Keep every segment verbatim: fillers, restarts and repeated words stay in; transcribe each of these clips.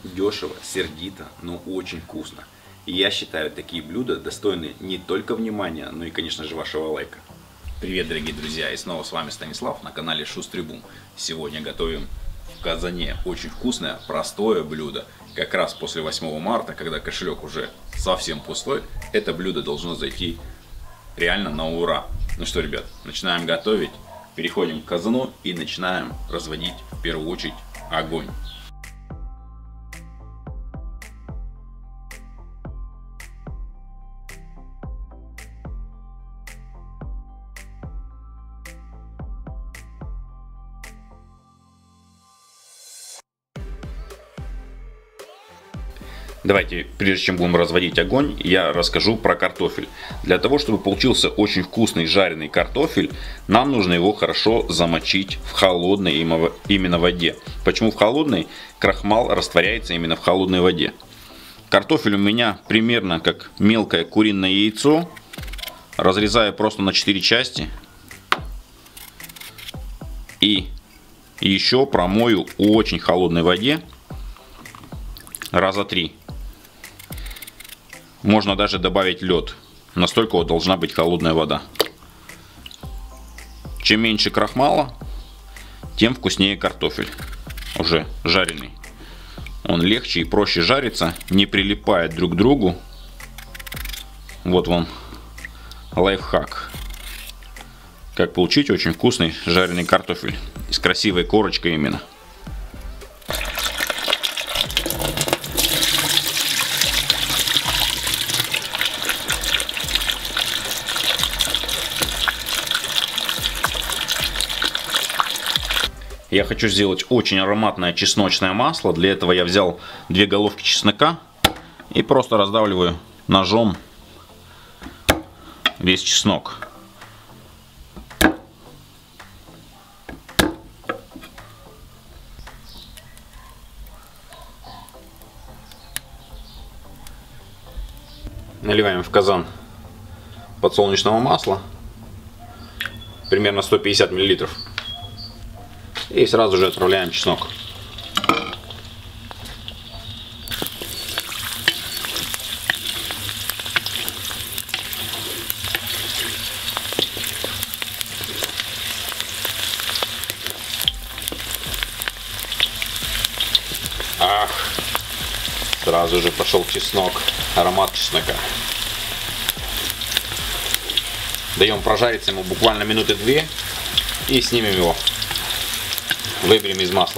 дешево, сердито, но очень вкусно. И я считаю, такие блюда достойны не только внимания, но и, конечно же, вашего лайка. Привет, дорогие друзья, и снова с вами Станислав на канале Шустрый Бум. Сегодня готовим в казане очень вкусное, простое блюдо. Как раз после восьмого марта, когда кошелек уже совсем пустой, это блюдо должно зайти реально на ура. Ну что, ребят, начинаем готовить, переходим к казану и начинаем разводить в первую очередь огонь. Давайте, прежде чем будем разводить огонь, я расскажу про картофель. Для того, чтобы получился очень вкусный жареный картофель, нам нужно его хорошо замочить в холодной именно воде. Почему в холодной? Крахмал растворяется именно в холодной воде. Картофель у меня примерно как мелкое куриное яйцо. Разрезаю просто на четыре части. И еще промою в очень холодной воде раза три. Можно даже добавить лед. Настолько вот должна быть холодная вода. Чем меньше крахмала, тем вкуснее картофель. Уже жареный. Он легче и проще жарится, не прилипает друг к другу. Вот вам лайфхак. Как получить очень вкусный жареный картофель. С красивой корочкой именно. Я хочу сделать очень ароматное чесночное масло. Для этого я взял две головки чеснока и просто раздавливаю ножом весь чеснок. Наливаем в казан подсолнечного масла, примерно сто пятьдесят миллилитров. И сразу же отправляем чеснок. Ах, сразу же пошел чеснок, аромат чеснока. Даем прожариться ему буквально минуты две и снимем его. Выберем из масла.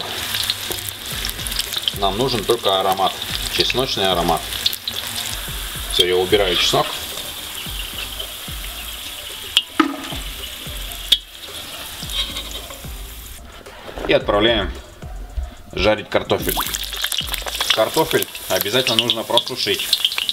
Нам нужен только аромат, чесночный аромат. Все, я убираю чеснок. И отправляем жарить картофель. Картофель обязательно нужно просушить.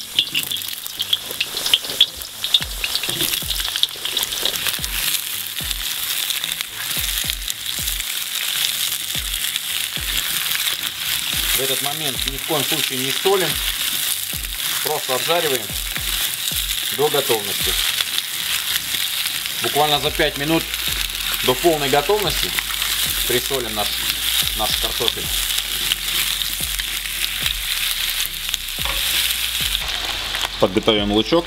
В этот момент ни в коем случае не солим, просто обжариваем до готовности. Буквально за пять минут до полной готовности присолим наш, наш картофель. Подготовим лучок.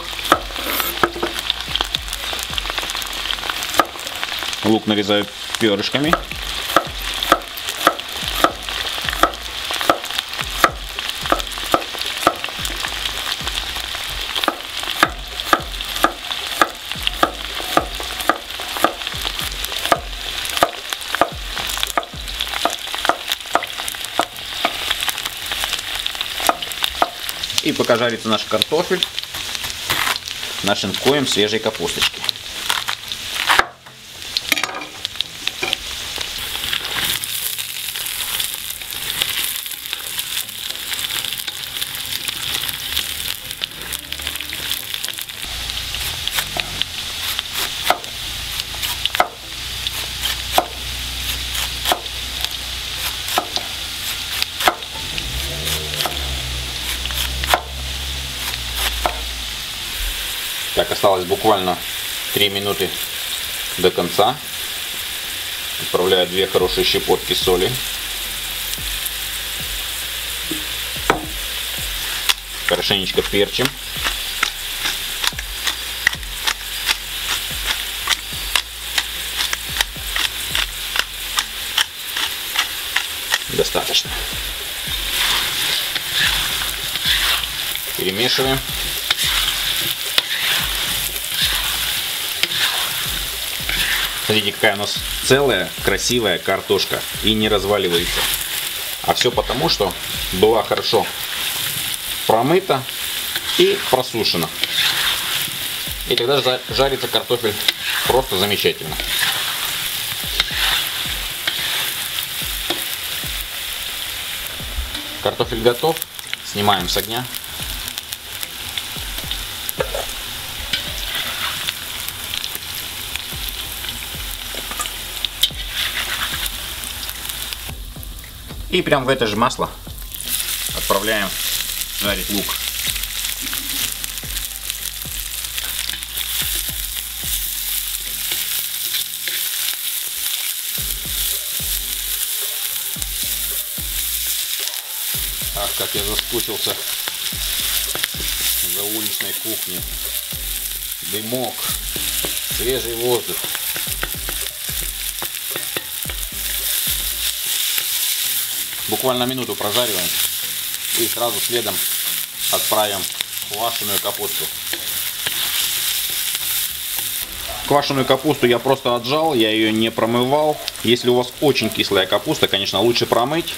Лук нарезаю перышками. И пока жарится наш картофель, нашинкуем свежей капусточки. Так, осталось буквально три минуты до конца. Отправляю две хорошие щепотки соли. Хорошенечко перчим. Достаточно. Перемешиваем. Смотрите, какая у нас целая красивая картошка и не разваливается. А все потому, что была хорошо промыта и просушена. И тогда жарится картофель просто замечательно. Картофель готов. Снимаем с огня. И прям в это же масло отправляем жарить лук. Ах, как я соскучился за уличной кухней. Дымок, свежий воздух. Буквально минуту прожариваем и сразу следом отправим квашеную капусту. Квашеную капусту я просто отжал, я ее не промывал. Если у вас очень кислая капуста, конечно, лучше промыть.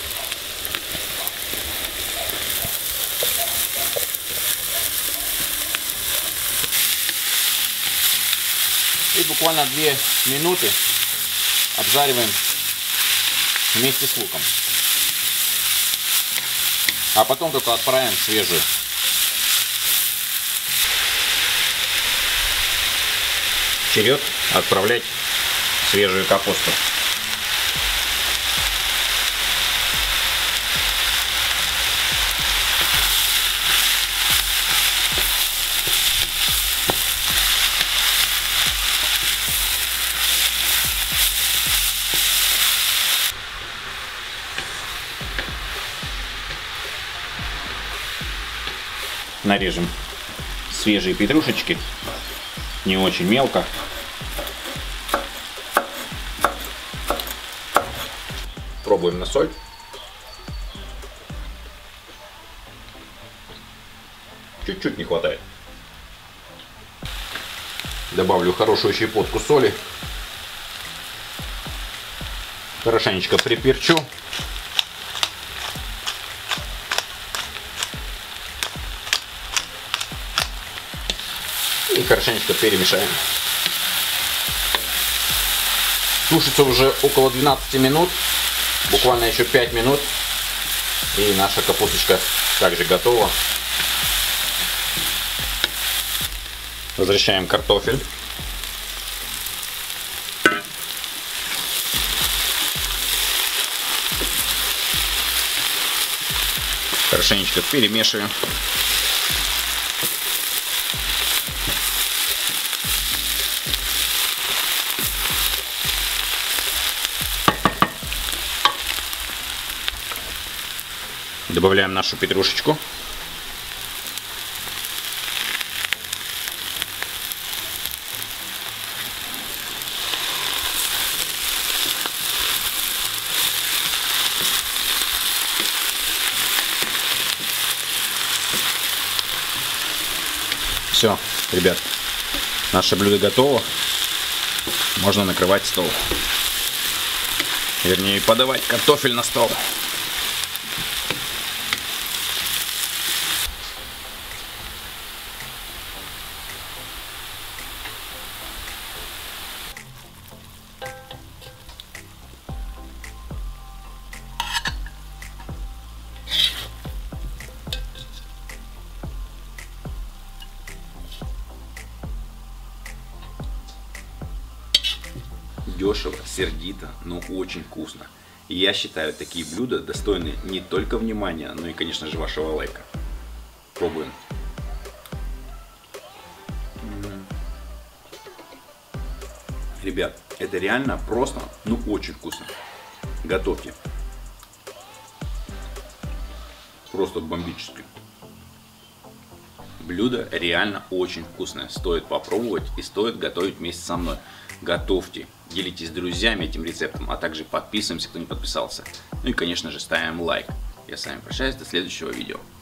И буквально две минуты обжариваем вместе с луком. А потом только отправим свежую. Черед отправлять свежую капусту. Нарежем свежие петрушечки, не очень мелко. Пробуем на соль. Чуть-чуть не хватает. Добавлю хорошую щепотку соли. Хорошенечко приперчу. И хорошенечко перемешаем. Тушится уже около двенадцати минут. Буквально еще пять минут. И наша капусточка также готова. Возвращаем картофель. Хорошенечко перемешиваем. Добавляем нашу петрушечку. Все, ребят, наше блюдо готово. Можно накрывать стол. Вернее, подавать картофель на стол. Дешево, сердито, но очень вкусно. И я считаю, такие блюда достойны не только внимания, но и, конечно же, вашего лайка. Пробуем. Ребят, это реально просто, ну очень вкусно. Готовьте. Просто бомбически. Блюдо реально очень вкусное, стоит попробовать и стоит готовить вместе со мной. Готовьте, делитесь с друзьями этим рецептом, а также подписываемся, кто не подписался. Ну и конечно же ставим лайк. Я с вами прощаюсь, до следующего видео.